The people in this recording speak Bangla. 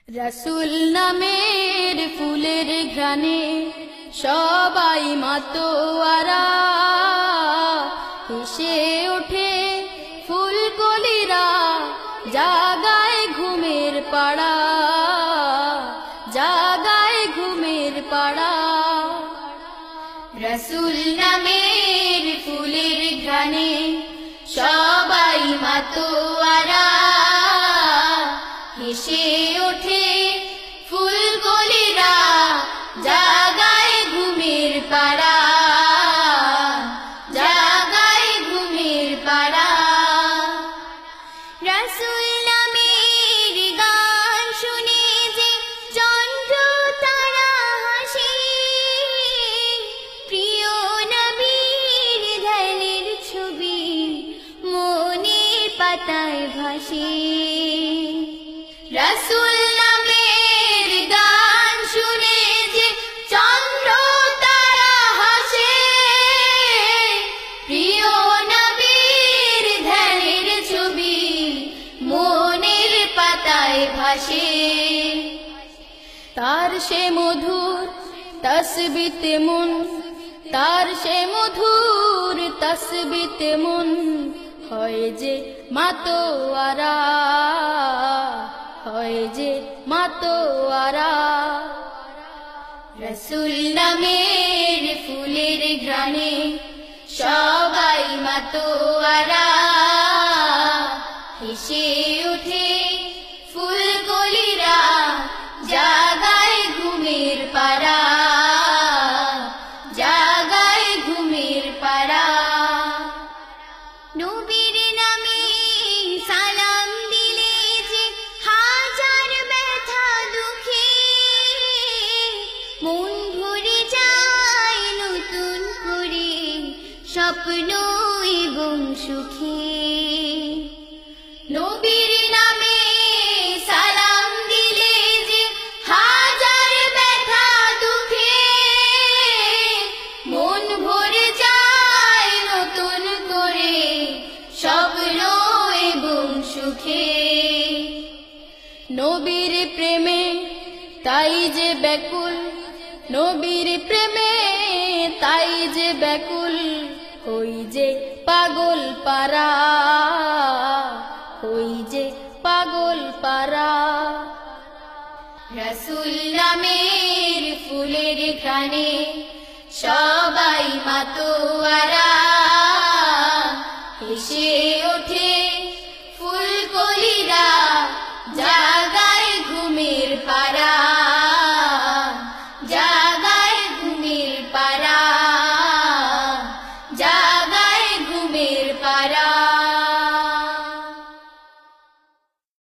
रसूल नामेर फुलेर घ्राणे सबाई मातोयारा हेसे ओठे फुलकलिरा जागाय घुमेर पाड़ा जागाय घुमेर पाड़ा। रसूल नामेर फुलेर घ्राणे सबाई मातोयारा हेसे ओठे फुलकलिरा जागाय घुमेर पाड़ा जागाय घुमेर पाड़ा। रसूल नामेर गान शुने जे चंद्र तारा हाসে प्रिय नबीर ধ্যানের ছবি মনের পাতায় ভাসে। रसूल नामेर गान शुने जे चंद्र तारा हाসে प्रिय नबीर ধ্যানের ছবি মনের পাতায় ভাসে। तार से मधुर तस्बीते मन तार से मधुर तस्बीते मन হয় যে মাতোয়ারা হয় যে মাতোয়ারা। रसूल नामेर फुलेर घ्राणे सबाई मातोयारा हेसे ओठे फुलकलिरा जागाय घुमेर पाड़ा जागाय घुमेर पाड़ा। नबीर नामे सालाम दिले जे हाजार व्यथा दुखे मन भरे যায় নতুন করে স্বপ্ন এবং সুখে। নবীর নামে সালাম দিলে যে হাজার ব্যথা দুঃখে মন ভরে যায় নতুন করে স্বপ্ন এবং সুখে। নবীর প্রেমে তাই যে ব্যাকুল নবীর প্রেমে তাই যে ব্যাকুল হই যে পাগল পারা হই যে পাগল পারা। रसूल नामेर फुलेर घ्राणे सबाई मातोयारा